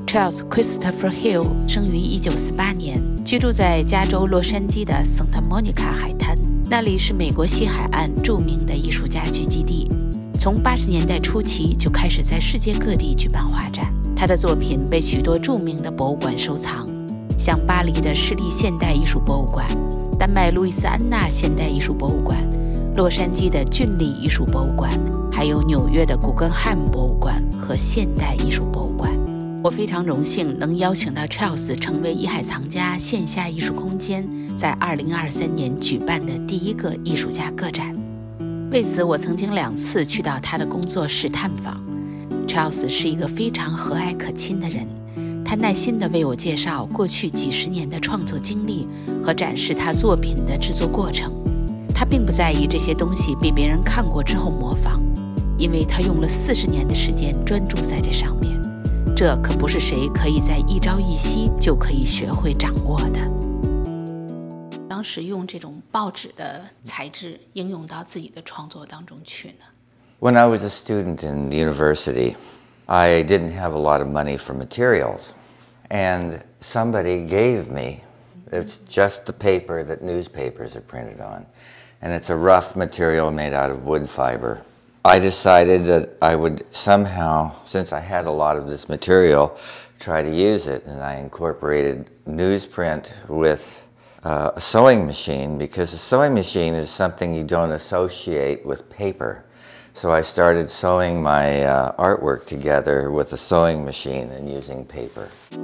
Charles Christopher Hill 生于1948年，居住在加州洛杉矶的 Santa Monica 海滩，那里是美国西海岸著名的艺术家聚集地。从80年代初期就开始在世界各地举办画展，他的作品被许多著名的博物馆收藏，像巴黎的市立现代艺术博物馆、丹麦路易斯安那现代艺术博物馆、洛杉矶的郡立艺术博物馆，还有纽约的古根汉姆博物馆和现代艺术博物馆。我非常荣幸能邀请到 Charles 成为艺海藏家线下艺术空间在2023年举办的第一个艺术家个展。为此，我曾经2次去到他的工作室探访。Charles 是一个非常和蔼可亲的人，他耐心地为我介绍过去几十年的创作经历和展示他作品的制作过程。他并不在意这些东西被别人看过之后模仿，因为他用了40年的时间专注在这上面。这可不是谁可以在一朝一夕就可以学会掌握的。当时用这种报纸的材质应用到自己的创作当中去呢？ When I was a student in university, I didn't have a lot of money for materials, and somebody gave me, it's just the paper that newspapers are printed on, and it's a rough material made out of wood fiber.I decided that I would somehow, since I had a lot of this material, try to use it, and I incorporated newsprint with a sewing machine, because a sewing machine is something you don't associate with paper. So I started sewing my artwork together with a sewing machine and using paper.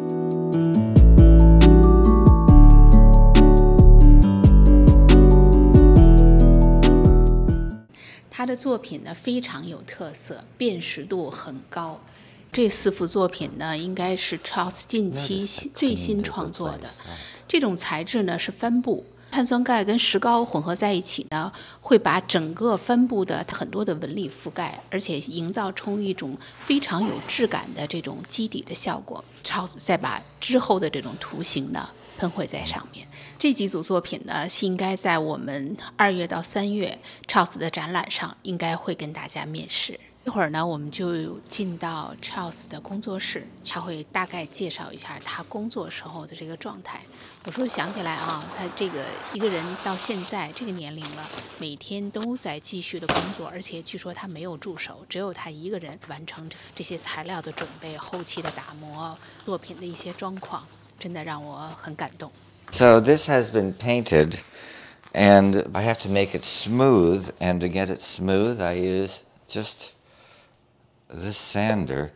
他的作品呢非常有特色，辨识度很高。这4幅作品呢，应该是 Charles 近期最新创作的。这种材质呢是帆布，碳酸钙跟石膏混合在一起呢，会把整个帆布的很多的纹理覆盖，而且营造出一种非常有质感的这种基底的效果。Charles 再把之后的这种图形呢喷绘在上面。这几组作品呢，是应该在我们2月到3月 Charles 的展览上应该会跟大家面世。一会儿呢，我们就进到 Charles 的工作室，他会大概介绍一下他工作时候的这个状态。我说想起来啊，他这个一个人到现在这个年龄了，每天都在继续的工作，而且据说他没有助手，只有他一个人完成这些材料的准备、后期的打磨、作品的一些状况，真的让我很感动。 So this has been painted, and I have to make it smooth, and to get it smooth, I use just this sander.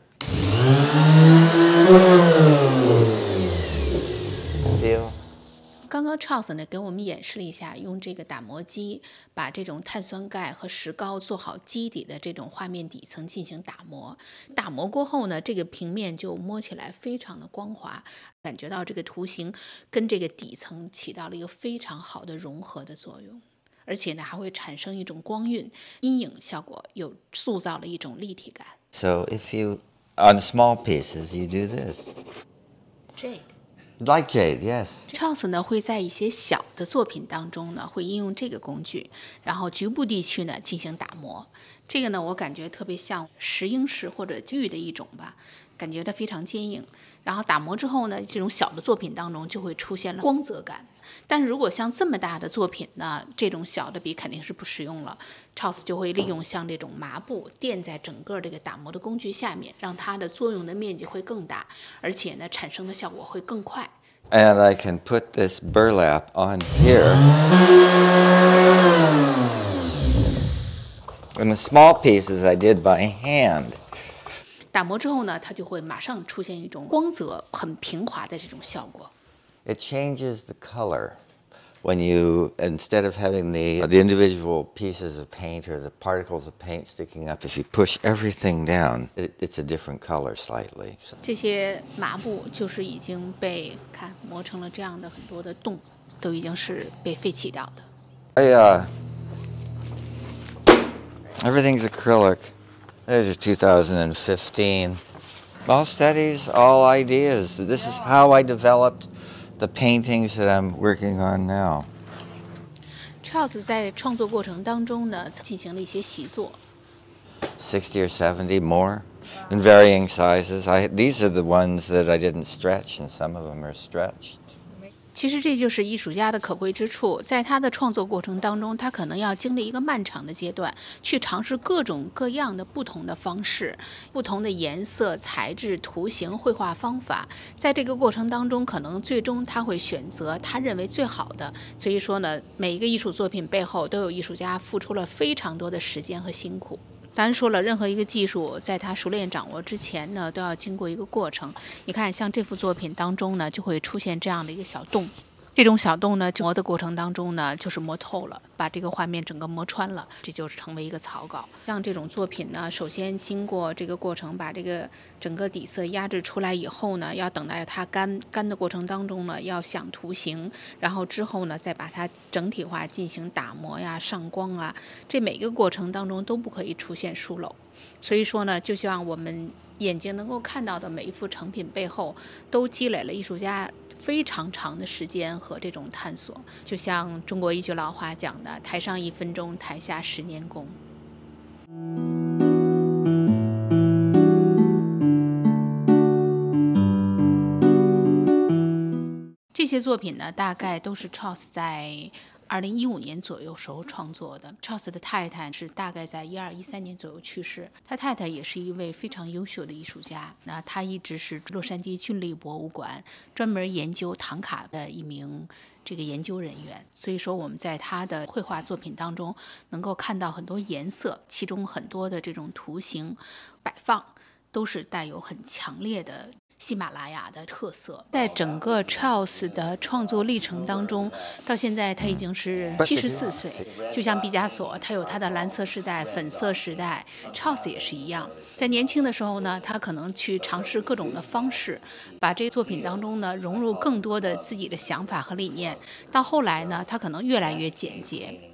Feel? 刚刚 Charles 呢给我们演示了一下，用这个打磨机把这种碳酸钙和石膏做好基底的这种画面底层进行打磨。打磨过后呢，这个平面就摸起来非常的光滑，感觉到这个图形跟这个底层起到了一个非常好的融合的作用，而且呢还会产生一种光晕、阴影效果，又塑造了一种立体感。 So if you, on small pieces, you do this. Jade.Like jade, yes. Charles 呢会在一些小的作品当中呢会应用这个工具，然后局部地区呢进行打磨。这个呢我感觉特别像石英石或者玉的一种吧，感觉它非常坚硬。然后打磨之后呢，这种小的作品当中就会出现了光泽感。但是如果像这么大的作品呢，这种小的笔肯定是不实用了。Charles 就会利用像这种麻布垫在整个这个打磨的工具下面，让它的作用的面积会更大，而且呢产生的效果会更快。 And I can put this burlap on here. And the small pieces I did by hand. 打磨之后呢，它就会马上出现一种光泽很平滑的这种效果。 It changes the color when you, instead of having the individual pieces of paint or the particles of paint sticking up, if you push everything down, it's a different color slightly. 这些麻布就是已经被磨成了这样的很多的洞，都已经是被废弃掉的。 Everything's acrylic. There's a 2015. All studies, all ideas. This is how I developed the paintings that I'm working on now. Charles 在创作过程当中呢，进行了一些习作。 60 or 70 more. in varying sizes. These are the ones that I didn't stretch, and some of them are stretched. 其实这就是艺术家的可贵之处，在他的创作过程当中，他可能要经历一个漫长的阶段，去尝试各种各样的不同的方式、不同的颜色、材质、图形、绘画方法。在这个过程当中，可能最终他会选择他认为最好的。所以说呢，每一个艺术作品背后都有艺术家付出了非常多的时间和辛苦。当然说了，任何一个技术在他熟练掌握之前呢，都要经过一个过程。你看，像这幅作品当中呢，就会出现这样的一个小洞。这种小洞呢，磨的过程当中呢，就是磨透了，把这个画面整个磨穿了，这就是成为一个草稿。像这种作品呢，首先经过这个过程，把这个整个底色压制出来以后呢，要等待它干的过程当中呢，要想图形，然后之后呢，再把它整体化进行打磨呀、上光啊，这每个过程当中都不可以出现疏漏。所以说呢，就像我们眼睛能够看到的每一幅成品背后，都积累了艺术家非常长的时间和这种探索。就像中国一句老话讲的，台上1分钟，台下10年功。这些作品呢，大概都是 Charles 在2015年左右时候创作的。Charles 的太太是大概在12、13年左右去世，他太太也是一位非常优秀的艺术家。那他一直是洛杉矶郡立博物馆专门研究唐卡的一名这个研究人员。所以说我们在他的绘画作品当中能够看到很多颜色，其中很多的这种图形摆放都是带有很强烈的喜马拉雅的特色。在整个 Charles 的创作历程当中，到现在他已经是74岁，就像毕加索，他有他的蓝色时代、粉色时代， Charles 也是一样。在年轻的时候呢，他可能去尝试各种的方式，把这个作品当中呢融入更多的自己的想法和理念。到后来呢，他可能越来越简洁。